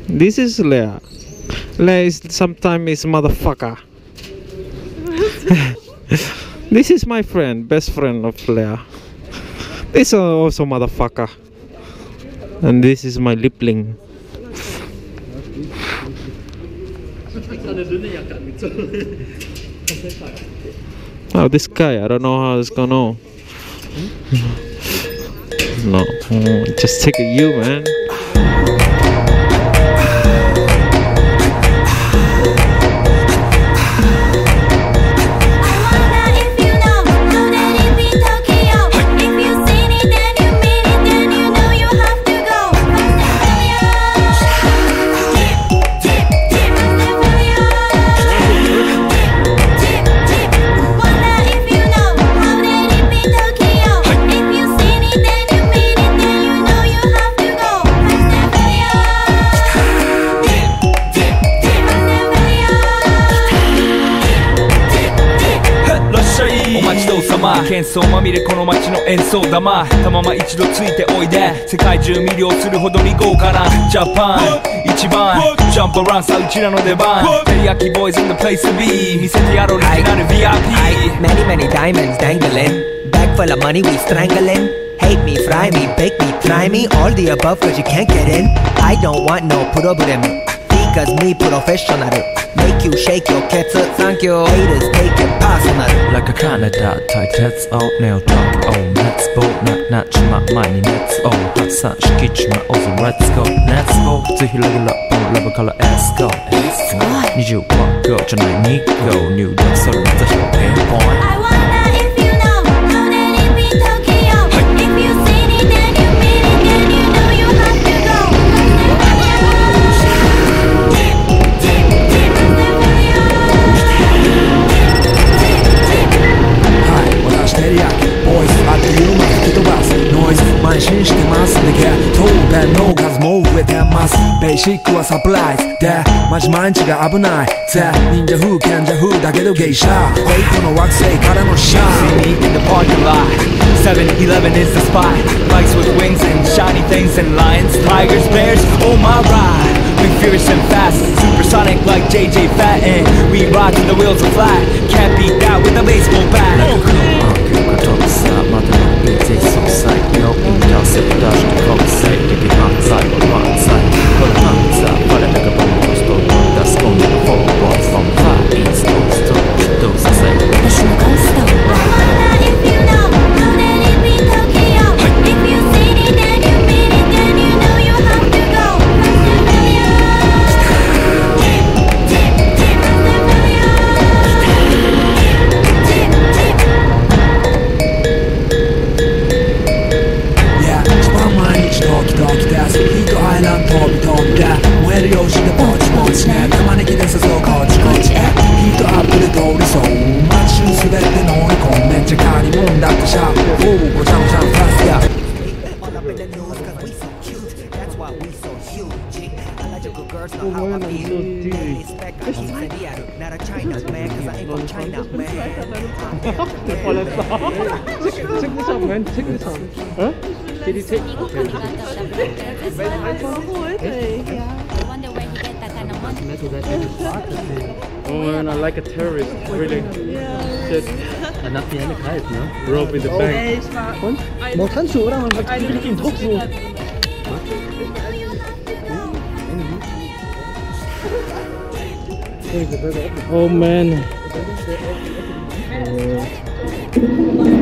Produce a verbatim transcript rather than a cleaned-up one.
This is Leah. Leah is sometimes is motherfucker. This is my friend, best friend of Leah. This is also motherfucker. And this is my lipling. Oh, this guy, I don't know how it's gonna. No, just take a you, man. 喧騒まみれこの街の演奏玉たまま一度ついておいで世界中魅了するほどに豪華なジャパン一番ジャンプアランさうちらの出番テリヤキボーイズ in the place to be 見せてやろうリジナル ブイアイピー Many many diamonds dangling Bag full of money we strangling Hate me, fry me, bake me, try me All the above cause you can't get in I don't want no problem Because me professional Make you shake your cats Thank you Haters take it personal Like a Canada tight heads out nail drop on let's go ななちま前に熱を発散しきちまおず Let's go Let's go ぜひレギュラーポンラブから Let's goにじゅうワットじゃないにgo 入力それまたひろピンポイント I wonder if you know How did it be Tokyo If you seen it then you mean it Then you know you have to go テリヤキボーイズあっという間吹き飛ばすノイズ慢心してますねゲ当然の数も増えてますベーシックはサプライズでマジ毎日が危ないぜ忍者風賢者風だけど芸者フェイクの惑星からのシャン See me in the parking lot seven eleven is the spot Bikes with wings and shiny things and lions Tigers, bears, oh my ride We fierce and fast Supersonic like J J Fatten We ride till the wheels are flat Can't beat that with a baseball bat Check this out, man. Check this out. Huh? Did you take? Oh man, I like a terrorist. Really. Just Nachher eine kalt, ne? rope in the back. Und? Mo kannst du, oder? Man hat wirklich den Druck so. Oh man. Uh,